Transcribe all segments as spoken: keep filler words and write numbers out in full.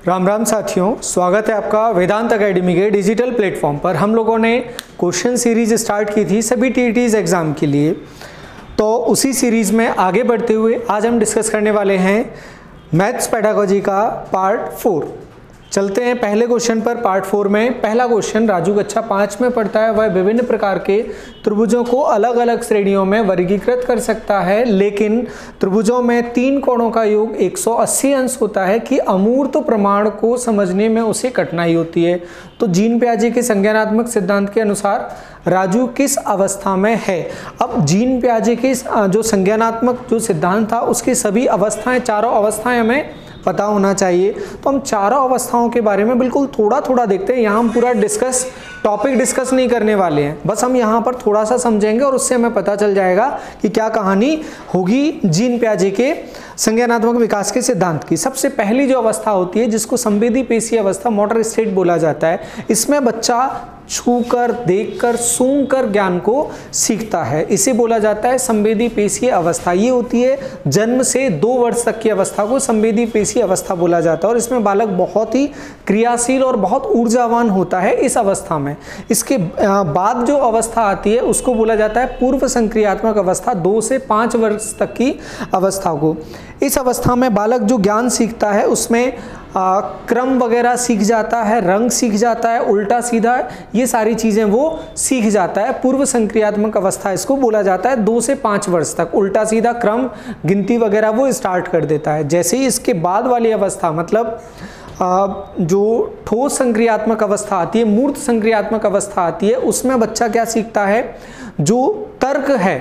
राम राम साथियों, स्वागत है आपका वेदांत अकेडमी के डिजिटल प्लेटफॉर्म पर। हम लोगों ने क्वेश्चन सीरीज स्टार्ट की थी सभी टीईटीज एग्ज़ाम के लिए, तो उसी सीरीज़ में आगे बढ़ते हुए आज हम डिस्कस करने वाले हैं मैथ्स पेडागोजी का पार्ट फोर। चलते हैं पहले क्वेश्चन पर। पार्ट फोर में पहला क्वेश्चन राजू कक्षा पाँच में पढ़ता है। वह विभिन्न प्रकार के त्रिभुजों को अलग अलग श्रेणियों में वर्गीकृत कर सकता है, लेकिन त्रिभुजों में तीन कोणों का योग एक सौ अस्सी अंश होता है कि अमूर्त प्रमाण को समझने में उसे कठिनाई होती है। तो जीन पियाजे के संज्ञानात्मक सिद्धांत के अनुसार राजू किस अवस्था में है? अब जीन पियाजे के जो संज्ञानात्मक जो सिद्धांत था उसकी सभी अवस्थाएं, चारों अवस्थाएं हमें पता होना चाहिए। तो हम चारों अवस्थाओं के बारे में बिल्कुल थोड़ा थोड़ा देखते हैं। यहाँ हम पूरा डिस्कस टॉपिक डिस्कस नहीं करने वाले हैं, बस हम यहाँ पर थोड़ा सा समझेंगे और उससे हमें पता चल जाएगा कि क्या कहानी होगी जीन पियाजे के संज्ञानात्मक विकास के सिद्धांत की। सबसे पहली जो अवस्था होती है जिसको संवेदी पेशीय अवस्था, मोटर स्टेट बोला जाता है, इसमें बच्चा छूकर, देखकर, सूंघकर ज्ञान को सीखता है। इसे बोला जाता है संवेदी पेशीय अवस्था। ये होती है जन्म से दो वर्ष तक की अवस्था को संवेदी पेशीय अवस्था बोला जाता है और इसमें बालक बहुत ही क्रियाशील और बहुत ऊर्जावान होता है इस अवस्था में। इसके बाद जो अवस्था आती है उसको बोला जाता है पूर्व संक्रियात्मक अवस्था, दो से पाँच वर्ष तक की अवस्था को। इस अवस्था में बालक जो ज्ञान सीखता है उसमें आ, क्रम वगैरह सीख जाता है, रंग सीख जाता है, उल्टा सीधा, ये सारी चीज़ें वो सीख जाता है। पूर्व संक्रियात्मक अवस्था इसको बोला जाता है। दो से पाँच वर्ष तक उल्टा सीधा क्रम, गिनती वगैरह वो स्टार्ट कर देता है। जैसे ही इसके बाद वाली अवस्था मतलब आ, जो ठोस संक्रियात्मक अवस्था आती है, मूर्त संक्रियात्मक अवस्था आती है, उसमें बच्चा क्या सीखता है? जो तर्क है,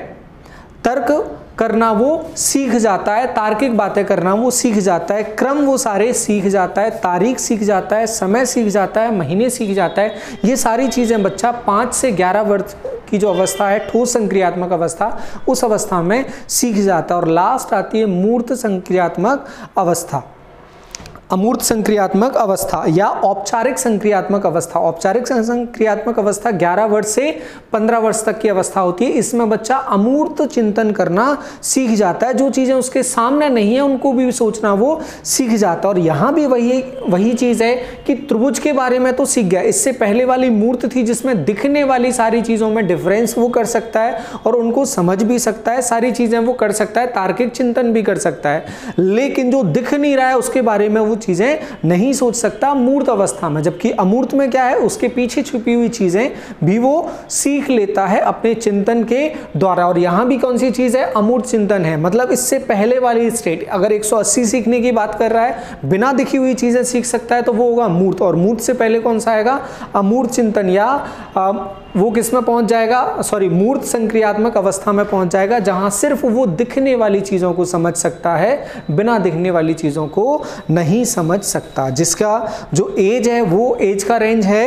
तर्क करना वो सीख जाता है, तार्किक बातें करना वो सीख जाता है, क्रम वो सारे सीख जाता है, तारीख सीख जाता है, समय सीख जाता है, महीने सीख जाता है। ये सारी चीज़ें बच्चा पाँच से ग्यारह वर्ष की जो अवस्था है ठोस संक्रियात्मक अवस्था, उस अवस्था में सीख जाता है। और लास्ट आती है मूर्त संक्रियात्मक अवस्था, अमूर्त संक्रियात्मक अवस्था या औपचारिक संक्रियात्मक अवस्था। औपचारिक संक्रियात्मक अवस्था ग्यारह वर्ष से पंद्रह वर्ष तक की अवस्था होती है। इसमें बच्चा अमूर्त चिंतन करना सीख जाता है, जो चीज़ें उसके सामने नहीं है उनको भी सोचना वो सीख जाता है। और यहाँ भी वही वही चीज़ है कि त्रिभुज के बारे में तो सीख गया, इससे पहले वाली मूर्त थी जिसमें दिखने वाली सारी चीज़ों में डिफरेंस वो कर सकता है और उनको समझ भी सकता है, सारी चीज़ें वो कर सकता है, तार्किक चिंतन भी कर सकता है। लेकिन जो दिख नहीं रहा है उसके बारे में वो चीजें नहीं सोच सकता मूर्त अवस्था में। जबकि अमूर्त में क्या है, उसके पीछे छुपी हुई चीजें भी वो सीख लेता है अपने चिंतन के द्वारा। और यहां भी कौन सी चीज है? अमूर्त चिंतन है। मतलब इससे पहले वाली स्टेट, अगर एक सौ अस्सी सीखने की बात कर रहा है, बिना दिखी हुई चीजें सीख सकता है तो वो होगा मूर्त। और मूर्त से पहले कौन सा आएगा? अमूर्त चिंतन, या आ, वो किस में पहुंच जाएगा? सॉरी, मूर्त संक्रियात्मक अवस्था में पहुंच जाएगा, जहां सिर्फ वो दिखने वाली चीजों को समझ सकता है, बिना दिखने वाली चीजों को नहीं समझ सकता। जिसका जो एज है वो एज का रेंज है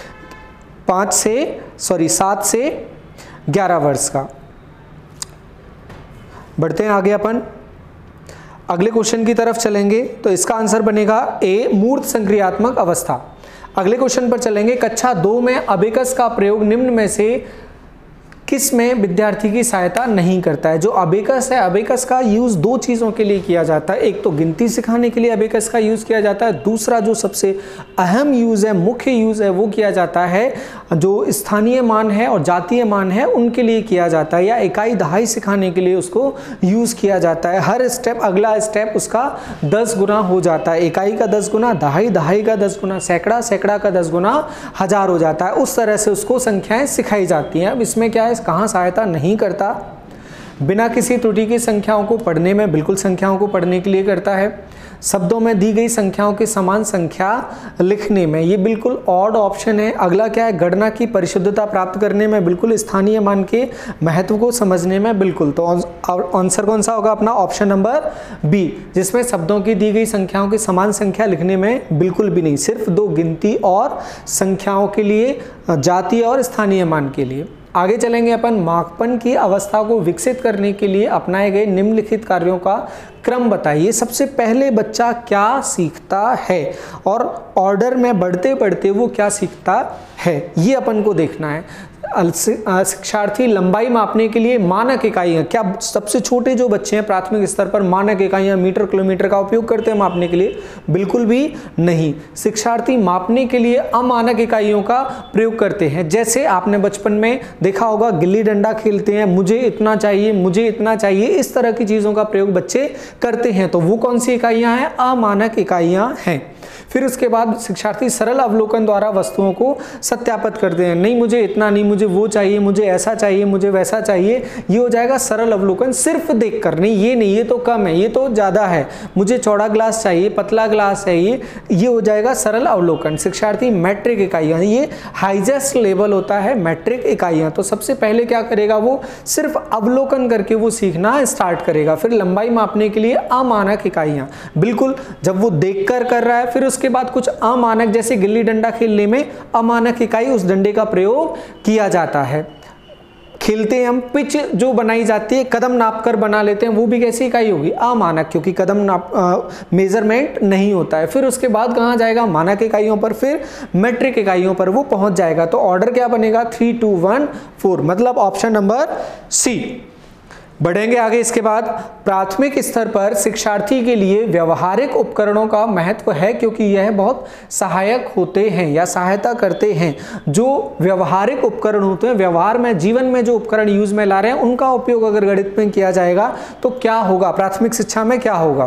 पाँच से सॉरी सात से ग्यारह वर्ष का। बढ़ते हैं आगे, अपन अगले क्वेश्चन की तरफ चलेंगे। तो इसका आंसर बनेगा ए, मूर्त संक्रियात्मक अवस्था। अगले क्वेश्चन पर चलेंगे। कक्षा दो में अबेकस का प्रयोग निम्न में से किस में विद्यार्थी की सहायता नहीं करता है? जो अबेकस है, अबेकस का यूज दो चीजों के लिए किया जाता है। एक तो गिनती सिखाने के लिए अबेकस का यूज किया जाता है, दूसरा जो सबसे अहम यूज है, मुख्य यूज है, वो किया जाता है जो स्थानीय मान है और जातीय मान है उनके लिए किया जाता है, या इकाई दहाई सिखाने के लिए उसको यूज किया जाता है। हर स्टेप, अगला स्टेप उसका दस गुना हो जाता है। इकाई का दस गुना, दहाई दहाई का दस गुना, सैकड़ा सैकड़ा का दस गुना, हजार हो जाता है। उस तरह से उसको संख्याएं सिखाई जाती हैं। अब इसमें क्या है, कहाँ सहायता नहीं करता? बिना किसी त्रुटि की संख्याओं को पढ़ने में बिल्कुल संख्याओं को पढ़ने के लिए करता है। शब्दों में दी गई संख्याओं की समान संख्या लिखने में, ये बिल्कुल ऑड ऑप्शन है। अगला क्या है? गणना की परिशुद्धता प्राप्त करने में बिल्कुल, स्थानीय मान के महत्व को समझने में बिल्कुल। तो आंसर कौन सा होगा अपना? ऑप्शन नंबर बी, जिसमें शब्दों की दी गई संख्याओं की समान संख्या लिखने में बिल्कुल भी नहीं, सिर्फ दो गिनती और संख्याओं के लिए, जातीय और स्थानीय मान के लिए। आगे चलेंगे अपन। मापन की अवस्था को विकसित करने के लिए अपनाए गए निम्नलिखित कार्यों का क्रम बताइए। सबसे पहले बच्चा क्या सीखता है और ऑर्डर में बढ़ते बढ़ते वो क्या सीखता है, ये अपन को देखना है। शिक्षार्थी लंबाई मापने के लिए मानक इकाइयाँ, क्या सबसे छोटे जो बच्चे हैं प्राथमिक स्तर पर मानक इकाइयाँ मीटर किलोमीटर का उपयोग करते हैं मापने के लिए? बिल्कुल भी नहीं। शिक्षार्थी मापने के लिए अमानक इकाइयों का प्रयोग करते हैं। जैसे आपने बचपन में देखा होगा, गिल्ली डंडा खेलते हैं, मुझे इतना चाहिए, मुझे इतना चाहिए, इस तरह की चीज़ों का प्रयोग बच्चे करते हैं। तो वो कौन सी इकाइयाँ हैं? अमानक इकाइयाँ हैं। फिर उसके बाद शिक्षार्थी सरल अवलोकन द्वारा वस्तुओं को सत्यापित करते हैं। नहीं मुझे इतना नहीं, मुझे वो चाहिए, मुझे ऐसा चाहिए, मुझे वैसा चाहिए। ये हो जाएगा सरल अवलोकन, सिर्फ देख कर, नहीं ये नहीं, ये तो कम है, ये तो ज़्यादा है, मुझे चौड़ा ग्लास चाहिए, पतला ग्लास चाहिए, ये हो जाएगा सरल अवलोकन। शिक्षार्थी मैट्रिक इकाइयाँ, ये हाईएस्ट लेवल होता है मैट्रिक इकाइयाँ। तो सबसे पहले क्या करेगा, वो सिर्फ अवलोकन करके वो सीखना स्टार्ट करेगा। फिर लंबाई मापने के लिए अमानक इकाइयाँ, बिल्कुल जब वो देख कर कर रहा है। फिर उसके बाद कुछ अमानक, जैसे गिल्ली डंडा खेलने में अमानक इकाई उस डंडे का प्रयोग किया जाता है। खेलते हैं हम, पिच जो बनाई जाती है कदम नाप कर बना लेते हैं, वो भी कैसी इकाई होगी? अमानक, क्योंकि कदम नाप मेजरमेंट नहीं होता है। फिर उसके बाद कहाँ जाएगा? मानक इकाइयों पर, फिर मैट्रिक इकाइयों पर वो पहुंच जाएगा। तो ऑर्डर क्या बनेगा? थ्री टू वन फोर, मतलब ऑप्शन नंबर सी। बढ़ेंगे आगे। इसके बाद प्राथमिक स्तर पर शिक्षार्थी के लिए व्यवहारिक उपकरणों का महत्व है, क्योंकि यह बहुत सहायक होते हैं या सहायता करते हैं। जो व्यवहारिक उपकरण होते हैं, व्यवहार में, जीवन में जो उपकरण यूज में ला रहे हैं, उनका उपयोग अगर गणित में किया जाएगा तो क्या होगा? प्राथमिक शिक्षा में क्या होगा?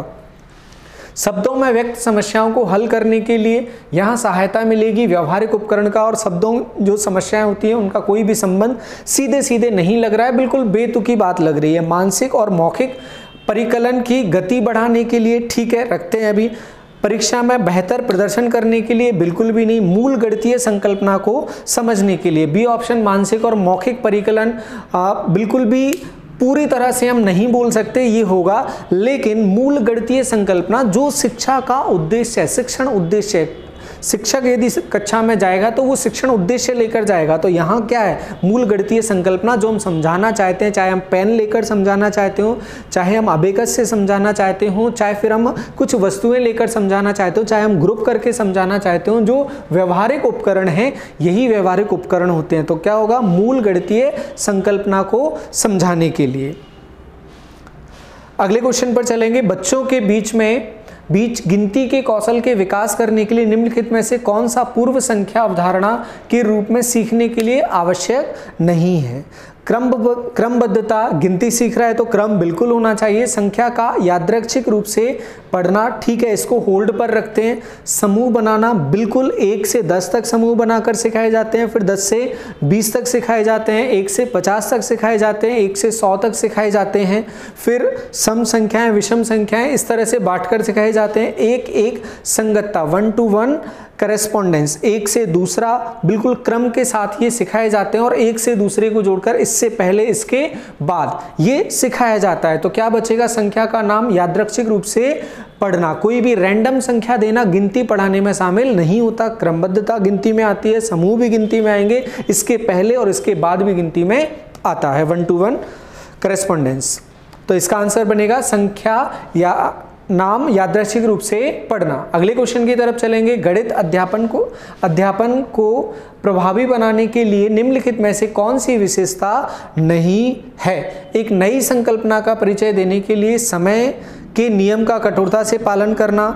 शब्दों में व्यक्त समस्याओं को हल करने के लिए यहाँ सहायता मिलेगी व्यवहारिक उपकरण का। और शब्दों जो समस्याएं होती हैं उनका कोई भी संबंध सीधे सीधे नहीं लग रहा है, बिल्कुल बेतुकी बात लग रही है। मानसिक और मौखिक परिकलन की गति बढ़ाने के लिए, ठीक है, रखते हैं अभी। परीक्षा में बेहतर प्रदर्शन करने के लिए, बिल्कुल भी नहीं। मूल गणितीय संकल्पना को समझने के लिए, बी ऑप्शन। मानसिक और मौखिक परिकलन बिल्कुल भी पूरी तरह से हम नहीं बोल सकते ये होगा, लेकिन मूल गणितीय संकल्पना जो शिक्षा का उद्देश्य है, शिक्षण उद्देश्य है। शिक्षक यदि कक्षा में जाएगा तो वो शिक्षण उद्देश्य लेकर जाएगा। तो यहाँ क्या है? मूल गणितीय संकल्पना जो हम समझाना चाहते हैं, चाहे हम पेन लेकर समझाना चाहते हो, चाहे हम अबेकस से समझाना चाहते हो, चाहे फिर हम कुछ वस्तुएं लेकर समझाना चाहते हो, चाहे हम ग्रुप करके समझाना चाहते हो, जो व्यवहारिक उपकरण हैं यही व्यवहारिक उपकरण होते हैं। तो क्या होगा? मूल गणितीय संकल्पना को समझाने के लिए। अगले क्वेश्चन पर चलेंगे। बच्चों के बीच में बीच गिनती के कौशल के विकास करने के लिए निम्नलिखित में से कौन सा पूर्व संख्या अवधारणा के रूप में सीखने के लिए आवश्यक नहीं है? क्रम क्रमबद्धता, गिनती सीख रहा है तो क्रम बिल्कुल होना चाहिए। संख्या का यादृच्छिक रूप से पढ़ना, ठीक है, इसको होल्ड पर रखते हैं। समूह बनाना, बिल्कुल एक से दस तक समूह बनाकर सिखाए जाते हैं, फिर दस से बीस तक सिखाए जाते हैं, एक से पचास तक सिखाए जाते हैं, एक से सौ तक सिखाए जाते हैं। फिर सम संख्याएं, विषम संख्याएं इस तरह से बांटकर सिखाए जाते हैं। एक एक संगतता, वन टू वन करेस्पॉन्डेंस, एक से दूसरा बिल्कुल क्रम के साथ ये सिखाए जाते हैं, और एक से दूसरे को जोड़कर इससे पहले इसके बाद ये सिखाया जाता है। तो क्या बचेगा? संख्या का नाम यादृच्छिक रूप से पढ़ना। कोई भी रैंडम संख्या देना गिनती पढ़ाने में शामिल नहीं होता। क्रमबद्धता गिनती में आती है, समूह भी गिनती में आएंगे, इसके पहले और इसके बाद भी गिनती में आता है वन टू वन करेस्पॉन्डेंस। तो इसका आंसर बनेगा संख्या या नाम यादृच्छिक रूप से पढ़ना। अगले क्वेश्चन की तरफ चलेंगे। गणित अध्यापन को अध्यापन को प्रभावी बनाने के लिए निम्नलिखित में से कौन सी विशेषता नहीं है? एक नई संकल्पना का परिचय देने के लिए समय के नियम का कठोरता से पालन करना,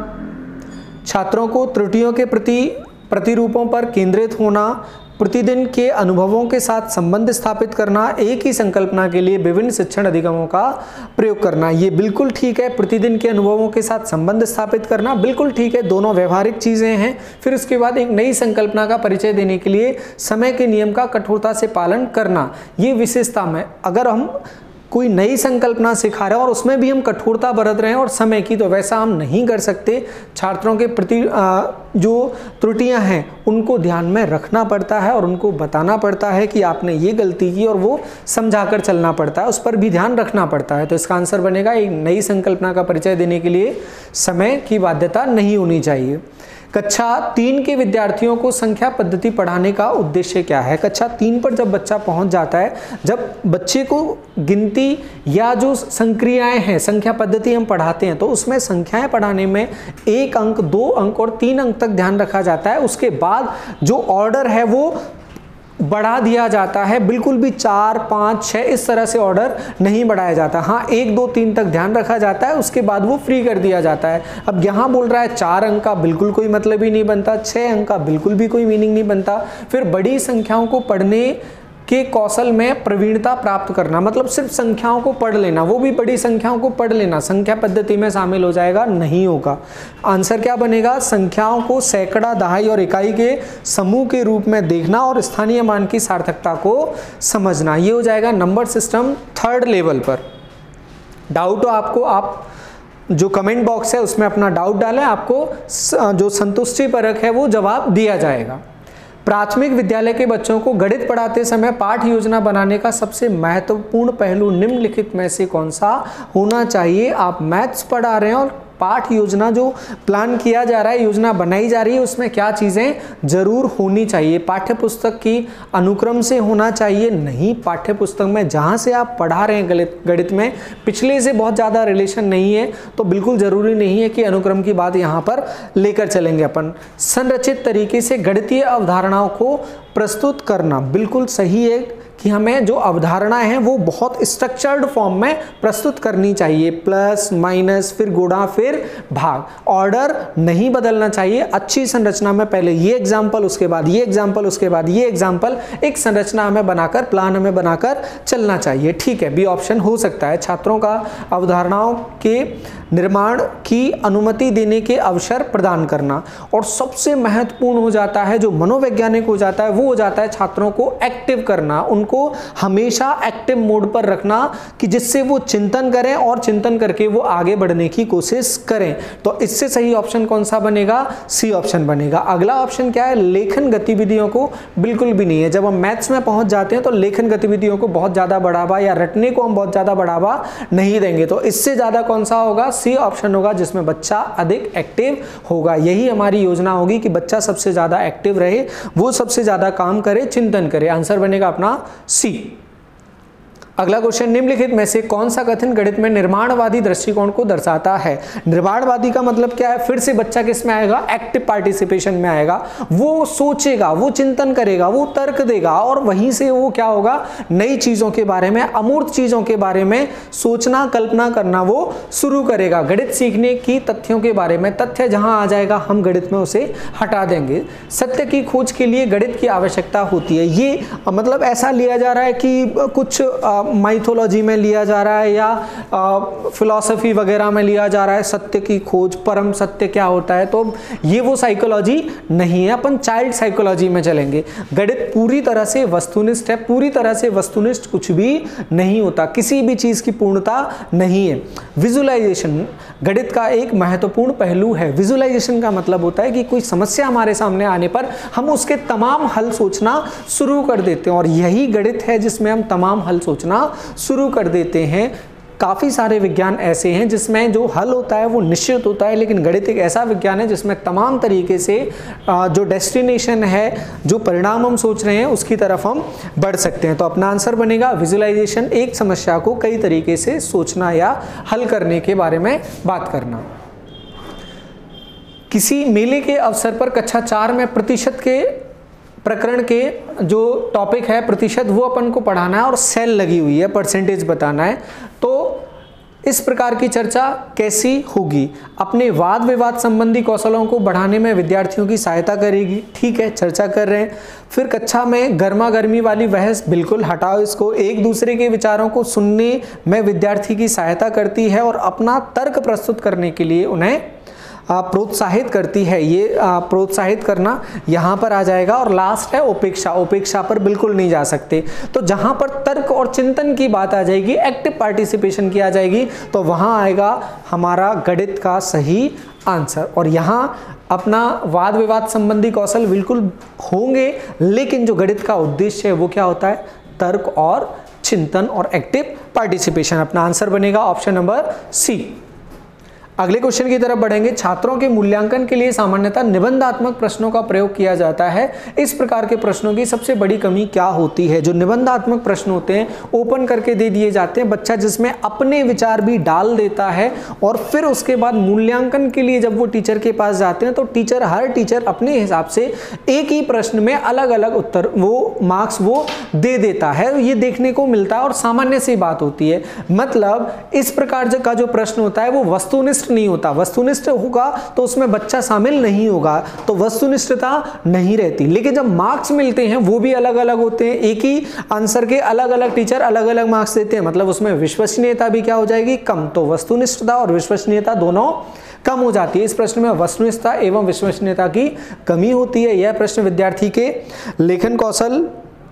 छात्रों को त्रुटियों के प्रति प्रतिरूपों पर केंद्रित होना, प्रतिदिन के अनुभवों के साथ संबंध स्थापित करना, एक ही संकल्पना के लिए विभिन्न शिक्षण अधिगमों का प्रयोग करना। ये बिल्कुल ठीक है। प्रतिदिन के अनुभवों के साथ संबंध स्थापित करना बिल्कुल ठीक है, दोनों व्यवहारिक चीजें हैं। फिर उसके बाद एक नई संकल्पना का परिचय देने के लिए समय के नियम का कठोरता से पालन करना, ये विशेषता में अगर हम कोई नई संकल्पना सिखा रहे हैं और उसमें भी हम कठोरता बरत रहे हैं और समय की, तो वैसा हम नहीं कर सकते। छात्रों के प्रति जो त्रुटियां हैं उनको ध्यान में रखना पड़ता है और उनको बताना पड़ता है कि आपने ये गलती की, और वो समझाकर चलना पड़ता है, उस पर भी ध्यान रखना पड़ता है। तो इसका आंसर बनेगा एक नई संकल्पना का परिचय देने के लिए समय की बाध्यता नहीं होनी चाहिए। कक्षा तीन के विद्यार्थियों को संख्या पद्धति पढ़ाने का उद्देश्य क्या है? कक्षा तीन पर जब बच्चा पहुंच जाता है, जब बच्चे को गिनती या जो संक्रियाएं हैं, संख्या पद्धति हम पढ़ाते हैं, तो उसमें संख्याएं पढ़ाने में एक अंक, दो अंक और तीन अंक तक ध्यान रखा जाता है। उसके बाद जो ऑर्डर है वो बढ़ा दिया जाता है, बिल्कुल भी चार पाँच छः इस तरह से ऑर्डर नहीं बढ़ाया जाता। हाँ, एक दो तीन तक ध्यान रखा जाता है, उसके बाद वो फ्री कर दिया जाता है। अब यहाँ बोल रहा है चार अंक का बिल्कुल कोई मतलब ही नहीं बनता, छः अंक का बिल्कुल भी कोई मीनिंग नहीं बनता। फिर बड़ी संख्याओं को पढ़ने के कौशल में प्रवीणता प्राप्त करना, मतलब सिर्फ संख्याओं को पढ़ लेना, वो भी बड़ी संख्याओं को पढ़ लेना संख्या पद्धति में शामिल हो जाएगा, नहीं होगा। आंसर क्या बनेगा? संख्याओं को सैकड़ा, दहाई और इकाई के समूह के रूप में देखना और स्थानीय मान की सार्थकता को समझना, ये हो जाएगा नंबर सिस्टम थर्ड लेवल पर। डाउट हो आपको, आप जो कमेंट बॉक्स है उसमें अपना डाउट डालें, आपको जो संतुष्टि परक है वो जवाब दिया जाएगा। प्राथमिक विद्यालय के बच्चों को गणित पढ़ाते समय पाठ योजना बनाने का सबसे महत्वपूर्ण पहलू निम्नलिखित में से कौन सा होना चाहिए? आप मैथ्स पढ़ा रहे हैं और पाठ योजना जो प्लान किया जा रहा है, योजना बनाई जा रही है, उसमें क्या चीज़ें जरूर होनी चाहिए? पाठ्य पुस्तक की अनुक्रम से होना चाहिए? नहीं, पाठ्य पुस्तक में जहाँ से आप पढ़ा रहे हैं गणित गणित में पिछले से बहुत ज़्यादा रिलेशन नहीं है, तो बिल्कुल ज़रूरी नहीं है कि अनुक्रम की बात यहाँ पर लेकर चलेंगे अपन। संरचित तरीके से गणितीय अवधारणाओं को प्रस्तुत करना, बिल्कुल सही है कि हमें जो अवधारणाएं हैं वो बहुत स्ट्रक्चर्ड फॉर्म में प्रस्तुत करनी चाहिए, प्लस माइनस फिर गुणा फिर भाग, ऑर्डर नहीं बदलना चाहिए। अच्छी संरचना में पहले ये एग्जाम्पल, उसके बाद ये एग्जाम्पल, उसके बाद ये एग्जाम्पल, एक संरचना हमें बनाकर, प्लान हमें बनाकर चलना चाहिए। ठीक है, बी ऑप्शन हो सकता है। छात्रों का अवधारणाओं के निर्माण की अनुमति देने के अवसर प्रदान करना, और सबसे महत्वपूर्ण हो जाता है, जो मनोवैज्ञानिक हो जाता है, वो हो जाता है छात्रों को एक्टिव करना, उनको हमेशा एक्टिव मोड पर रखना कि जिससे वो चिंतन करें और चिंतन करके वो आगे बढ़ने की कोशिश करें। तो इससे सही ऑप्शन कौन सा बनेगा? सी ऑप्शन बनेगा। अगला ऑप्शन क्या है? लेखन गतिविधियों को बिल्कुल भी नहीं है। जब हम मैथ्स में पहुंच जाते हैं तो लेखन गतिविधियों को बहुत ज्यादा बढ़ावा या रटने को हम बहुत ज्यादा बढ़ावा नहीं देंगे। तो इससे ज्यादा कौन सा होगा? सी ऑप्शन होगा, जिसमें बच्चा अधिक एक्टिव होगा। यही हमारी योजना होगी कि बच्चा सबसे ज्यादा एक्टिव रहे, वो सबसे ज्यादा काम करे, चिंतन करे। आंसर बनेगा अपना सी। अगला क्वेश्चन, निम्नलिखित में से कौन सा कथन गणित में निर्माणवादी दृष्टिकोण को दर्शाता है? निर्माणवादी का मतलब क्या है? फिर से बच्चा किस में आएगा? एक्टिव पार्टिसिपेशन में आएगा। वो सोचेगा, वो चिंतन करेगा, वो तर्क देगा, और वहीं से वो क्या होगा? नई चीजों के बारे में, अमूर्त चीजों के बारे में सोचना, कल्पना करना वो शुरू करेगा। गणित सीखने की तथ्यों के बारे में, तथ्य जहां आ जाएगा हम गणित में उसे हटा देंगे। सत्य की खोज के लिए गणित की आवश्यकता होती है। ये मतलब ऐसा लिया जा रहा है कि कुछ माइथोलॉजी में लिया जा रहा है या फिलॉसफी वगैरह में लिया जा रहा है, सत्य की खोज, परम सत्य क्या होता है, तो ये वो साइकोलॉजी नहीं है। अपन चाइल्ड साइकोलॉजी में चलेंगे। गणित पूरी तरह से वस्तुनिष्ठ है। पूरी तरह से वस्तुनिष्ठ कुछ भी नहीं होता, किसी भी चीज की पूर्णता नहीं है। विजुअलाइजेशन गणित का एक महत्वपूर्ण पहलू है। विजुअलाइजेशन का मतलब होता है कि कोई समस्या हमारे सामने आने पर हम उसके तमाम हल सोचना शुरू कर देते हैं, और यही गणित है जिसमें हम तमाम हल सोचना शुरू कर देते हैं। काफ़ी सारे विज्ञान ऐसे हैं जिसमें जो हल होता है वो निश्चित होता है, लेकिन गणित एक ऐसा विज्ञान है जिसमें तमाम तरीके से जो डेस्टिनेशन है, जो परिणाम हम सोच रहे हैं, उसकी तरफ हम बढ़ सकते हैं। तो अपना आंसर बनेगा विजुअलाइजेशन, एक समस्या को कई तरीके से सोचना या हल करने के बारे में बात करना। किसी मेले के अवसर पर कक्षा चार में प्रतिशत के प्रकरण के जो टॉपिक है प्रतिशत, वो अपन को पढ़ाना है और सेल लगी हुई है, परसेंटेज बताना है। तो इस प्रकार की चर्चा कैसी होगी? अपने वाद विवाद संबंधी कौशलों को बढ़ाने में विद्यार्थियों की सहायता करेगी। ठीक है, चर्चा कर रहे हैं। फिर कक्षा में गर्मा गर्मी वाली बहस बिल्कुल हटाओ इसको। एक दूसरे के विचारों को सुनने में विद्यार्थी की सहायता करती है और अपना तर्क प्रस्तुत करने के लिए उन्हें प्रोत्साहित करती है। ये प्रोत्साहित करना यहाँ पर आ जाएगा। और लास्ट है उपेक्षा। उपेक्षा पर बिल्कुल नहीं जा सकते। तो जहाँ पर तर्क और चिंतन की बात आ जाएगी, एक्टिव पार्टिसिपेशन की आ जाएगी, तो वहाँ आएगा हमारा गणित का सही आंसर। और यहाँ अपना वाद विवाद संबंधी कौशल बिल्कुल होंगे, लेकिन जो गणित का उद्देश्य है वो क्या होता है? तर्क और चिंतन और एक्टिव पार्टिसिपेशन। अपना आंसर बनेगा ऑप्शन नंबर सी। अगले क्वेश्चन की तरफ बढ़ेंगे। छात्रों के मूल्यांकन के लिए सामान्यतः निबंधात्मक प्रश्नों का प्रयोग किया जाता है। इस प्रकार के प्रश्नों की सबसे बड़ी कमी क्या होती है? जो निबंधात्मक प्रश्न होते हैं ओपन करके दे दिए जाते हैं, बच्चा जिसमें अपने विचार भी डाल देता है और फिर उसके बाद मूल्यांकन के लिए जब वो टीचर के पास जाते हैं तो टीचर हर टीचर अपने हिसाब से एक ही प्रश्न में अलग अलग उत्तर वो मार्क्स वो दे देता है। ये देखने को मिलता है और सामान्य सी बात होती है। मतलब इस प्रकार का जो प्रश्न होता है वो वस्तुनिष्ठ नहीं होता। वस्तुनिष्ठ होगा तो उसमें बच्चा शामिल नहीं होगा, तो वस्तुनिष्ठता नहीं रहती। लेकिन जब मार्क्स मिलते हैं वो भी अलग अलग होते हैं, एक ही आंसर के अलग अलग टीचर अलग अलग मार्क्स देते हैं, मतलब उसमें विश्वसनीयता भी क्या हो जाएगी? कम। तो वस्तुनिष्ठता और विश्वसनीयता दोनों कम हो जाती है। इस प्रश्न में वस्तुनिष्ठता एवं विश्वसनीयता की कमी होती है। यह प्रश्न विद्यार्थी के लेखन कौशल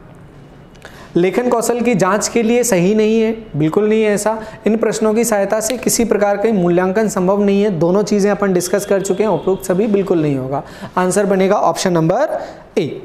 लेखन कौशल की जांच के लिए सही नहीं है, बिल्कुल नहीं है ऐसा। इन प्रश्नों की सहायता से किसी प्रकार का मूल्यांकन संभव नहीं है। दोनों चीजें अपन डिस्कस कर चुके हैं, उपरोक्त सभी बिल्कुल नहीं होगा। आंसर बनेगा option number A.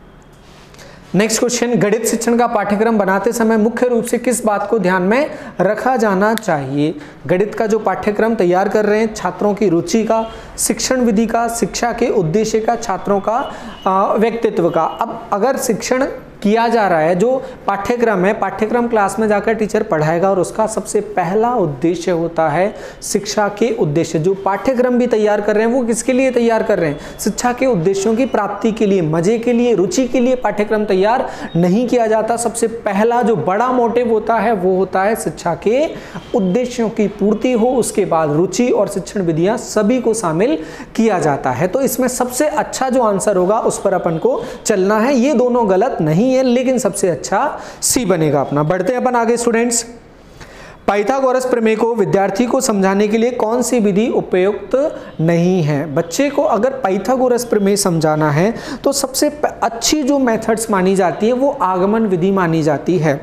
Next question, गणित शिक्षण का पाठ्यक्रम बनाते समय मुख्य रूप से किस बात को ध्यान में रखा जाना चाहिए? गणित का जो पाठ्यक्रम तैयार कर रहे हैं, छात्रों की रुचि का, शिक्षण विधि का, शिक्षा के उद्देश्य का, छात्रों का व्यक्तित्व का। अब अगर शिक्षण किया जा रहा है, जो पाठ्यक्रम है, पाठ्यक्रम क्लास में जाकर टीचर पढ़ाएगा और उसका सबसे पहला उद्देश्य होता है शिक्षा के उद्देश्य। जो पाठ्यक्रम भी तैयार कर रहे हैं वो किसके लिए तैयार कर रहे हैं? शिक्षा के उद्देश्यों की प्राप्ति के लिए, मजे के लिए, रुचि के लिए पाठ्यक्रम तैयार नहीं किया जाता। सबसे पहला जो बड़ा मोटिव होता है वो होता है शिक्षा के उद्देश्यों की पूर्ति हो, उसके बाद रुचि और शिक्षण विधियां सभी को शामिल किया जाता है। तो इसमें सबसे अच्छा जो आंसर होगा उस पर अपन को चलना है। ये दोनों गलत नहीं है, लेकिन सबसे अच्छा सी बनेगा अपना। बढ़ते हैं अपन आगे स्टूडेंट्स। पाइथागोरस प्रमेय को विद्यार्थी को समझाने के लिए कौन सी विधि उपयुक्त नहीं है? बच्चे को अगर पाइथागोरस प्रमेय समझाना है तो सबसे अच्छी जो मेथड्स मानी जाती है वो आगमन विधि मानी जाती है।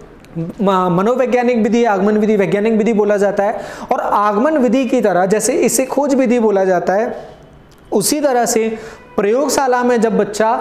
मनोवैज्ञानिक विधि, आगमन विधि, वैज्ञानिक विधि बोला जाता है। और आगमन विधि की तरह जैसे इसे खोज विधि बोला जाता है, उसी तरह से प्रयोगशाला में जब बच्चा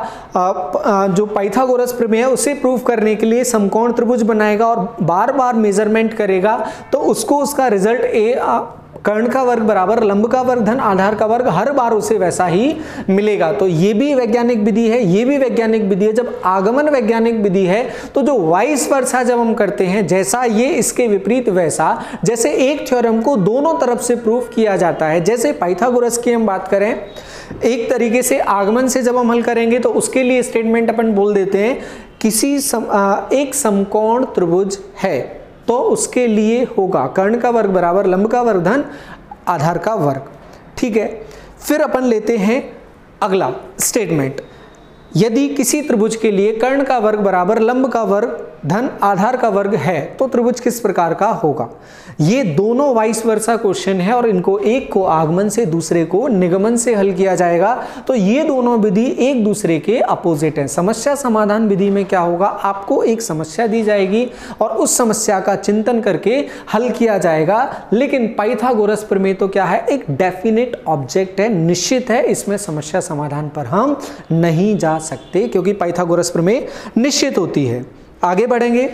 जो पाइथागोरस प्रमेय है उसे प्रूव करने के लिए समकोण त्रिभुज बनाएगा और बार बार मेजरमेंट करेगा तो उसको उसका रिजल्ट ए कर्ण का वर्ग बराबर लंब का वर्ग धन आधार का वर्ग हर बार उसे वैसा ही मिलेगा। तो ये भी वैज्ञानिक विधि है, ये भी वैज्ञानिक विधि है। जब आगमन वैज्ञानिक विधि है तो जो वाइस वर्सा जब हम करते हैं, जैसा ये इसके विपरीत वैसा, जैसे एक थ्योरम को दोनों तरफ से प्रूफ किया जाता है। जैसे पाइथागोरस की हम बात करें, एक तरीके से आगमन से जब हम हल करेंगे तो उसके लिए स्टेटमेंट अपन बोल देते हैं किसी सम, आ, एक समकोण त्रिभुज है तो उसके लिए होगा कर्ण का वर्ग बराबर लंब का वर्ग धन आधार का वर्ग। ठीक है, फिर अपन लेते हैं अगला स्टेटमेंट, यदि किसी त्रिभुज के लिए कर्ण का वर्ग बराबर लंब का वर्ग धन आधार का वर्ग है तो त्रिभुज किस प्रकार का होगा? ये दोनों वाइस वर्सा क्वेश्चन है और इनको एक को आगमन से दूसरे को निगमन से हल किया जाएगा। तो ये दोनों विधि एक दूसरे के अपोजिट है। समस्या समाधान विधि में क्या होगा, आपको एक समस्या दी जाएगी और उस समस्या का चिंतन करके हल किया जाएगा। लेकिन पाइथागोरस प्रमेय तो क्या है, एक डेफिनेट ऑब्जेक्ट है, निश्चित है, इसमें समस्या समाधान पर हम नहीं जा सकते क्योंकि पाइथागोरस प्रमेय निश्चित होती है। आगे बढ़ेंगे,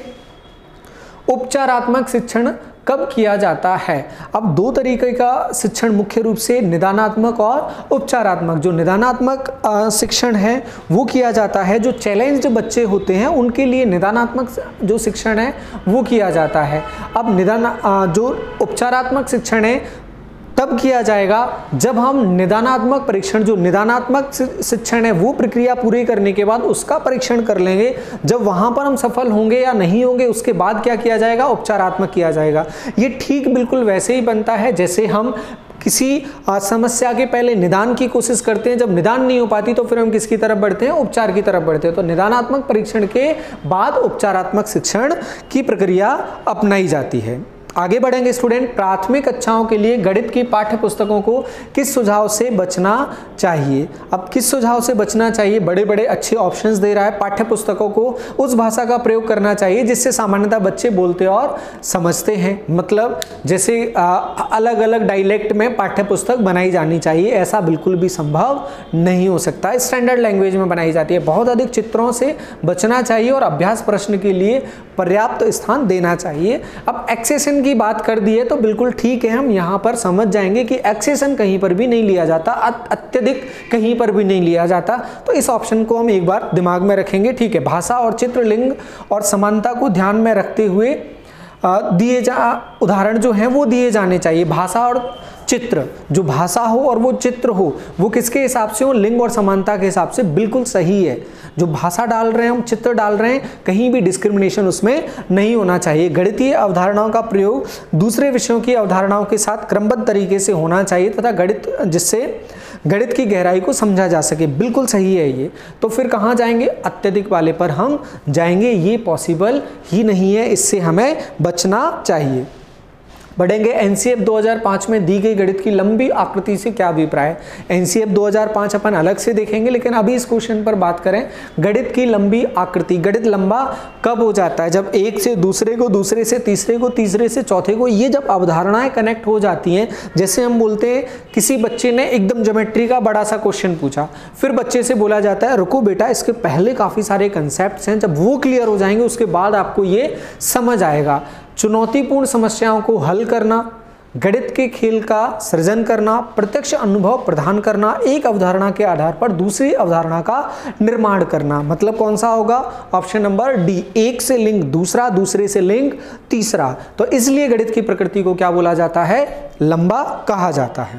उपचारात्मक शिक्षण कब किया जाता है? अब दो तरीके का शिक्षण मुख्य रूप से निदानात्मक और उपचारात्मक। जो निदानात्मक शिक्षण है वो किया जाता है, जो चैलेंज्ड बच्चे होते हैं उनके लिए निदानात्मक जो शिक्षण है वो किया जाता है। अब निदान जो उपचारात्मक शिक्षण है तब किया जाएगा जब हम निदानात्मक परीक्षण, जो निदानात्मक शिक्षण है वो प्रक्रिया पूरी करने के बाद उसका परीक्षण कर लेंगे। जब वहां पर हम सफल होंगे या नहीं होंगे उसके बाद क्या किया जाएगा, उपचारात्मक किया जाएगा। ये ठीक बिल्कुल वैसे ही बनता है जैसे हम किसी समस्या के पहले निदान की कोशिश करते हैं, जब निदान नहीं हो पाती तो फिर हम किसकी तरफ बढ़ते हैं, उपचार की तरफ बढ़ते हैं। तो निदानात्मक परीक्षण के बाद उपचारात्मक शिक्षण की प्रक्रिया अपनाई जाती है। आगे बढ़ेंगे स्टूडेंट, प्राथमिक कक्षाओं के लिए गणित की पाठ्य पुस्तकों को किस सुझाव से बचना चाहिए? अब किस सुझाव से बचना चाहिए? बड़े बड़े अच्छे ऑप्शंस दे रहा है। पाठ्य पुस्तकों को उस भाषा का प्रयोग करना चाहिए जिससे सामान्यतः बच्चे बोलते और समझते हैं। मतलब जैसे अलग अलग डायलेक्ट में पाठ्य पुस्तक बनाई जानी चाहिए, ऐसा बिल्कुल भी संभव नहीं हो सकता। स्टैंडर्ड लैंग्वेज में बनाई जाती है। बहुत अधिक चित्रों से बचना चाहिए और अभ्यास प्रश्न के लिए पर्याप्त स्थान देना चाहिए। अब एक्सेशन की बात कर दी है तो बिल्कुल ठीक है, हम यहाँ पर समझ जाएंगे कि एक्सेशन कहीं पर भी नहीं लिया जाता, अत्यधिक कहीं पर भी नहीं लिया जाता, तो इस ऑप्शन को हम एक बार दिमाग में रखेंगे। ठीक है, भाषा और चित्रलिंग और समानता को ध्यान में रखते हुए दिए जा उदाहरण जो हैं वो दिए जाने चाहिए। भाषा और चित्र, जो भाषा हो और वो चित्र हो, वो किसके हिसाब से हो, लिंग और समानता के हिसाब से, बिल्कुल सही है। जो भाषा डाल रहे हैं हम, चित्र डाल रहे हैं, कहीं भी डिस्क्रिमिनेशन उसमें नहीं होना चाहिए। गणितीय अवधारणाओं का प्रयोग दूसरे विषयों की अवधारणाओं के साथ क्रमबद्ध तरीके से होना चाहिए तथा गणित जिससे गणित की गहराई को समझा जा सके, बिल्कुल सही है ये। तो फिर कहाँ जाएंगे, अत्यधिक वाले पर हम जाएंगे, ये पॉसिबल ही नहीं है, इससे हमें बचना चाहिए। बढ़ेंगे, एनसीएफ दो हज़ार पाँच में दी गई गणित की लंबी आकृति से क्या अभिप्राय है। एनसीएफ दो हज़ार पाँच अपन अलग से देखेंगे, लेकिन अभी इस क्वेश्चन पर बात करें, गणित की लंबी आकृति। गणित लंबा कब हो जाता है, जब एक से दूसरे को, दूसरे से तीसरे को, तीसरे से चौथे को, ये जब अवधारणाएं कनेक्ट हो जाती हैं। जैसे हम बोलते हैं किसी बच्चे ने एकदम ज्योमेट्री का बड़ा सा क्वेश्चन पूछा, फिर बच्चे से बोला जाता है रुको बेटा, इसके पहले काफ़ी सारे कंसेप्ट हैं, जब वो क्लियर हो जाएंगे उसके बाद आपको ये समझ आएगा। चुनौतीपूर्ण समस्याओं को हल करना, गणित के खेल का सृजन करना, प्रत्यक्ष अनुभव प्रदान करना, एक अवधारणा के आधार पर दूसरी अवधारणा का निर्माण करना। मतलब कौन सा होगा, ऑप्शन नंबर डी, एक से लिंक दूसरा, दूसरे से लिंक तीसरा। तो इसलिए गणित की प्रकृति को क्या बोला जाता है, लंबा कहा जाता है।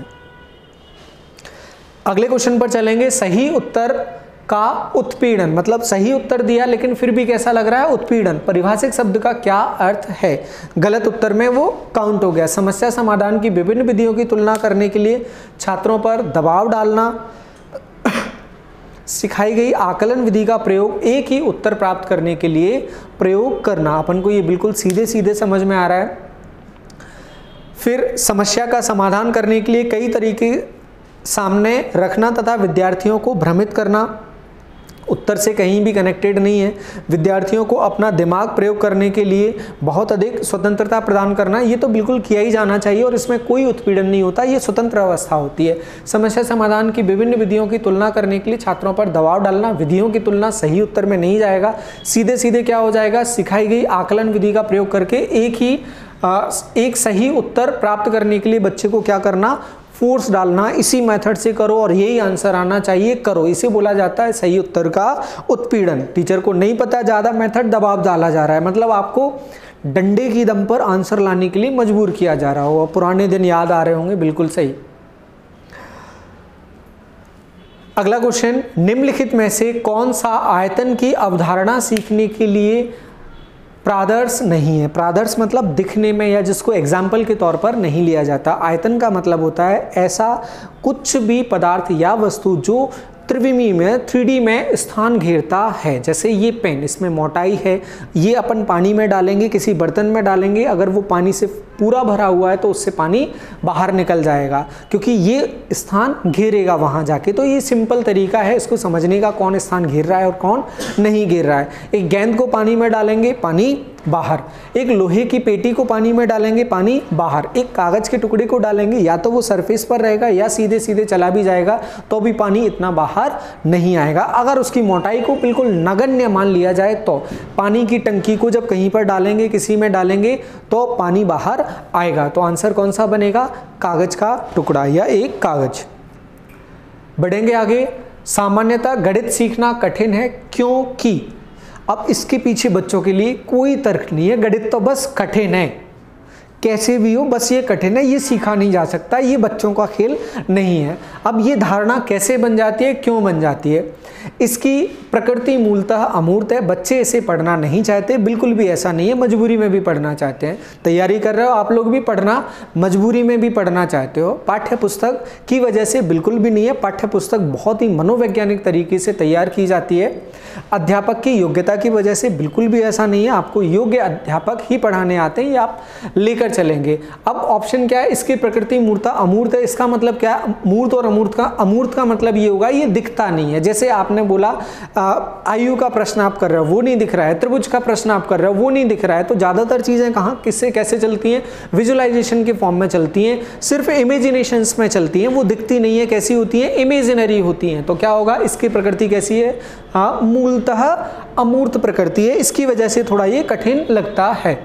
अगले क्वेश्चन पर चलेंगे, सही उत्तर का उत्पीड़न, मतलब सही उत्तर दिया लेकिन फिर भी कैसा लग रहा है, उत्पीड़न। परिभाषिक शब्द का क्या अर्थ है, गलत उत्तर में वो काउंट हो गया। समस्या समाधान की विभिन्न विधियों की तुलना करने के लिए छात्रों पर दबाव डालना, सिखाई गई आकलन विधि का प्रयोग एक ही उत्तर प्राप्त करने के लिए प्रयोग करना। अपन को ये बिल्कुल सीधे सीधे समझ में आ रहा है। फिर समस्या का समाधान करने के लिए कई तरीके सामने रखना तथा विद्यार्थियों को भ्रमित करना, उत्तर से कहीं भी कनेक्टेड नहीं है। विद्यार्थियों को अपना दिमाग प्रयोग करने के लिए बहुत अधिक स्वतंत्रता प्रदान करना, ये तो बिल्कुल किया ही जाना चाहिए और इसमें कोई उत्पीड़न नहीं होता, ये स्वतंत्र अवस्था होती है। समस्या समाधान की विभिन्न विधियों की तुलना करने के लिए छात्रों पर दबाव डालना, विधियों की तुलना सही उत्तर में नहीं जाएगा, सीधे सीधे क्या हो जाएगा, सिखाई गई आकलन विधि का प्रयोग करके एक ही आ, एक सही उत्तर प्राप्त करने के लिए बच्चे को क्या करना, फोर्स डालना, इसी मेथड से करो और यही आंसर आना चाहिए, करो, इसे बोला जाता है सही उत्तर का उत्पीड़न। टीचर को नहीं पता, ज़्यादा मेथड, दबाव डाला जा रहा है, मतलब आपको डंडे की दम पर आंसर लाने के लिए मजबूर किया जा रहा हो। पुराने दिन याद आ रहे होंगे, बिल्कुल सही। अगला क्वेश्चन, निम्नलिखित में से कौन सा आयतन की अवधारणा सीखने के लिए प्रादर्श नहीं है। प्रादर्श मतलब दिखने में या जिसको एग्जाम्पल के तौर पर नहीं लिया जाता। आयतन का मतलब होता है ऐसा कुछ भी पदार्थ या वस्तु जो त्रिविमी में, थ्री डी में स्थान घेरता है। जैसे ये पेन, इसमें मोटाई है, ये अपन पानी में डालेंगे, किसी बर्तन में डालेंगे, अगर वो पानी से पूरा भरा हुआ है तो उससे पानी बाहर निकल जाएगा, क्योंकि ये स्थान घेरेगा वहाँ जाके। तो ये सिंपल तरीका है इसको समझने का, कौन स्थान घेर रहा है और कौन नहीं घेर रहा है। एक गेंद को पानी में डालेंगे, पानी बाहर, एक लोहे की पेटी को पानी में डालेंगे, पानी बाहर, एक कागज के टुकड़े को डालेंगे, या तो वो सरफेस पर रहेगा या सीधे सीधे चला भी जाएगा तो भी पानी इतना बाहर नहीं आएगा। अगर उसकी मोटाई को बिल्कुल नगण्य मान लिया जाए तो पानी की टंकी को जब कहीं पर डालेंगे, किसी में डालेंगे तो पानी बाहर आएगा। तो आंसर कौन सा बनेगा, कागज का टुकड़ा या एक कागज। बढ़ेंगे आगे, सामान्यतः गणित सीखना कठिन है क्योंकि, अब इसके पीछे बच्चों के लिए कोई तर्क नहीं है, गणित तो बस कठिन है, कैसे भी हो बस ये कठिन है, ये सीखा नहीं जा सकता, ये बच्चों का खेल नहीं है। अब ये धारणा कैसे बन जाती है, क्यों बन जाती है, इसकी प्रकृति मूलतः अमूर्त है। बच्चे इसे पढ़ना नहीं चाहते, बिल्कुल भी ऐसा नहीं है, मजबूरी में भी पढ़ना चाहते हैं। तैयारी कर रहे हो आप लोग भी, पढ़ना मजबूरी में भी पढ़ना चाहते हो, पाठ्य पुस्तक की वजह से बिल्कुल भी नहीं है। पाठ्य पुस्तक बहुत ही मनोवैज्ञानिक तरीके से तैयार की जाती है। अध्यापक की योग्यता की वजह से बिल्कुल भी ऐसा नहीं है, आपको योग्य अध्यापक ही पढ़ाने आते हैं, ये आप लेकर चलेंगे। अब ऑप्शन क्या है, इसकी प्रकृति मूर्त अमूर्त है, इसका मतलब क्या है, मूर्त और अमूर्त का, अमूर्त का मतलब ये होगा ये दिखता नहीं है। जैसे आपने बोला आयु का प्रश्न आप कर रहे हो, वो नहीं दिख रहा है, त्रिभुज का प्रश्न आप कर रहे हो, वो नहीं दिख रहा है। तो ज्यादातर चीजें कहाँ किससे कैसे चलती हैं, विजुअलाइजेशन के फॉर्म में चलती हैं, सिर्फ इमेजिनेशंस में चलती हैं, वो दिखती नहीं है, कैसी होती है, इमेजिनरी होती हैं। तो क्या होगा, इसकी प्रकृति कैसी है, हाँ मूलतः अमूर्त प्रकृति है, इसकी वजह से थोड़ा ये कठिन लगता है।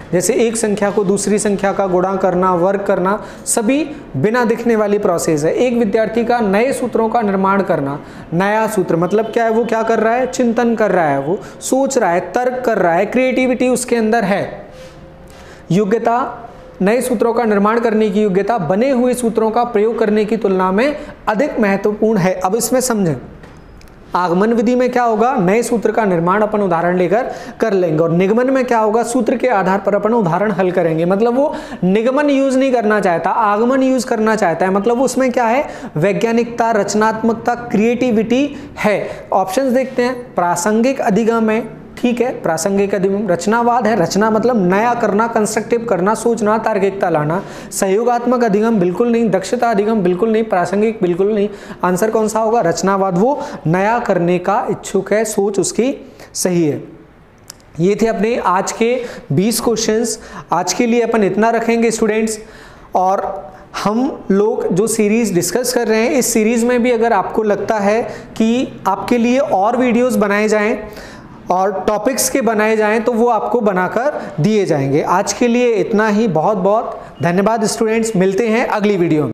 जैसे एक संख्या को दूसरी संख्या का गुणा करना, वर्ग करना, सभी बिना दिखने वाली प्रोसेस है। एक विद्यार्थी का नए सूत्रों का निर्माण करना, नया सूत्र मतलब क्या है, वो क्या कर रहा है, चिंतन कर रहा है, वो सोच रहा है, तर्क कर रहा है, क्रिएटिविटी उसके अंदर है। योग्यता, नए सूत्रों का निर्माण करने की योग्यता बने हुए सूत्रों का प्रयोग करने की तुलना में अधिक महत्वपूर्ण है। अब इसमें समझें, आगमन विधि में क्या होगा, नए सूत्र का निर्माण अपन उदाहरण लेकर कर लेंगे, और निगमन में क्या होगा, सूत्र के आधार पर अपन उदाहरण हल करेंगे। मतलब वो निगमन यूज नहीं करना चाहता, आगमन यूज करना चाहता है। मतलब उसमें क्या है, वैज्ञानिकता, रचनात्मकता, क्रिएटिविटी है। ऑप्शंस देखते हैं, प्रासंगिक अधिगम है, ठीक है, प्रासंगिक अधिगम। रचनावाद है, रचना मतलब नया करना, कंस्ट्रक्टिव करना, सोचना, तार्किकता लाना। सहयोगात्मक अधिगम बिल्कुल नहीं, दक्षता अधिगम बिल्कुल नहीं, प्रासंगिक बिल्कुल नहीं। आंसर कौन सा होगा, रचनावाद। वो नया करने का इच्छुक है, सोच उसकी सही है। ये थे अपने आज के बीस क्वेश्चंस। आज के लिए अपन इतना रखेंगे स्टूडेंट्स, और हम लोग जो सीरीज़ डिस्कस कर रहे हैं, इस सीरीज़ में भी अगर आपको लगता है कि आपके लिए और वीडियोस बनाए जाएं और टॉपिक्स के बनाए जाएं, तो वो आपको बनाकर दिए जाएंगे। आज के लिए इतना ही। बहुत बहुत धन्यवाद स्टूडेंट्स, मिलते हैं अगली वीडियो में।